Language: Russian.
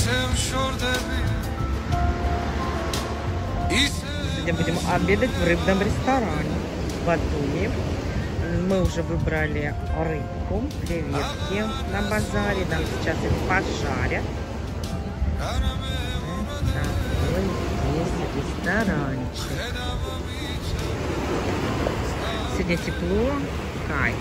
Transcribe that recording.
Сегодня будем обедать в рыбном ресторане в Батуми. Мы уже выбрали рыбку, креветки на базаре. Нам сейчас их пожарят. Такой здесь ресторанчик. Сегодня тепло, кайф.